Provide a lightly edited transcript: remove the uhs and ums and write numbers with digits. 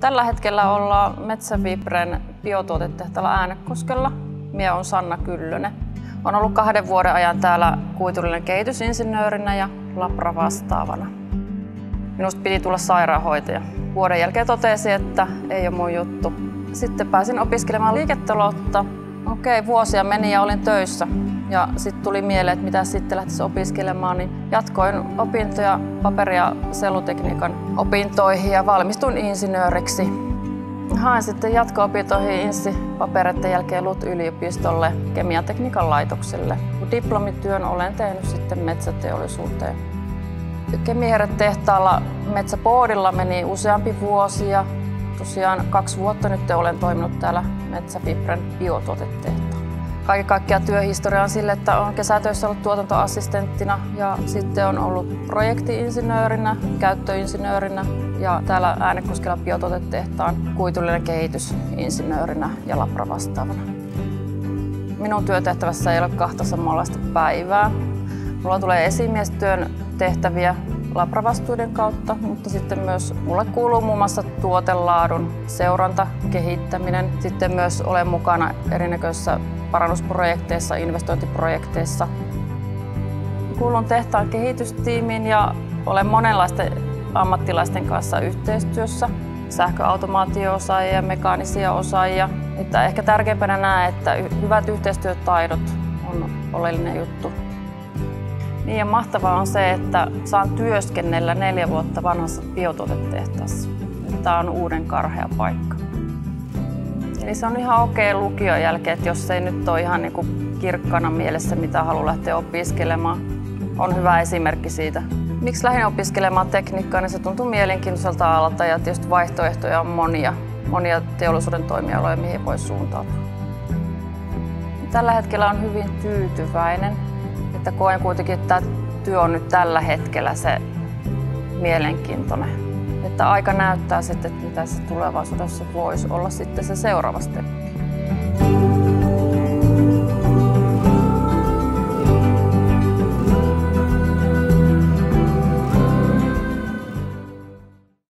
Tällä hetkellä ollaan Metsäfibren biotuotetehtaalla Äänekoskella. Minä olen Sanna Kyllönen. Olen ollut 2 vuoden ajan täällä kuitullinen kehitysinsinöörinä ja labra-vastaavana. Minusta piti tulla sairaanhoitaja. Vuoden jälkeen totesin, että ei ole mun juttu. Sitten pääsin opiskelemaan liiketaloutta. Vuosia meni ja olin töissä. Ja sitten tuli mieleen, että mitä sitten lähtisi opiskelemaan, niin jatkoin opintoja paperi- ja sellutekniikan opintoihin ja valmistuin insinööriksi. Hain sitten jatko-opintoihin papereiden jälkeen LUT-yliopistolle kemiantekniikan laitokselle. Diplomityön olen tehnyt sitten metsäteollisuuteen. Kemihierretehtaalla Metsäboardilla meni useampi vuosi ja tosiaan 2 vuotta nyt olen toiminut täällä Metsäfibren biotuotetehtaalla. Kaiken kaikkiaan työhistoria on sille, että olen kesätöissä ollut tuotantoassistenttina ja sitten on ollut projekti-insinöörinä, käyttöinsinöörinä ja täällä Äänekoskella biotuotetehtaan kuitullinen kehitysinsinöörinä ja labra-vastaavana. Minun työtehtävässä ei ole 2 samanlaista päivää. Mulla tulee esimiestyön tehtäviä labravastuiden kautta, mutta sitten myös mulle kuuluu muun muassa tuotelaadun seuranta, kehittäminen. Sitten myös olen mukana erinäköisissä parannusprojekteissa, investointiprojekteissa. Kuulun tehtaan kehitystiimiin ja olen monenlaisten ammattilaisten kanssa yhteistyössä. Sähköautomaatio-osaajia ja mekaanisia osaajia. Että ehkä tärkeimpänä näen, että hyvät yhteistyötaidot on oleellinen juttu. Niin ja mahtavaa on se, että saan työskennellä 4 vuotta vanhassa biotuotetehtaassa. Tämä on uuden karhea paikka. Eli se on ihan okei lukion jälkeen, että jos ei nyt ole ihan kirkkana mielessä, mitä haluaa lähteä opiskelemaan. On hyvä esimerkki siitä. Miksi lähdin opiskelemaan tekniikkaa, niin se tuntuu mielenkiintoiselta alalta ja tietysti vaihtoehtoja on monia teollisuuden toimialoja, mihin voi suuntautua. Tällä hetkellä on hyvin tyytyväinen. Että koen kuitenkin, että tämä työ on nyt tällä hetkellä se mielenkiintoinen. Että aika näyttää sitten, että mitä se tulevaisuudessa voisi olla sitten se seuraava steppi.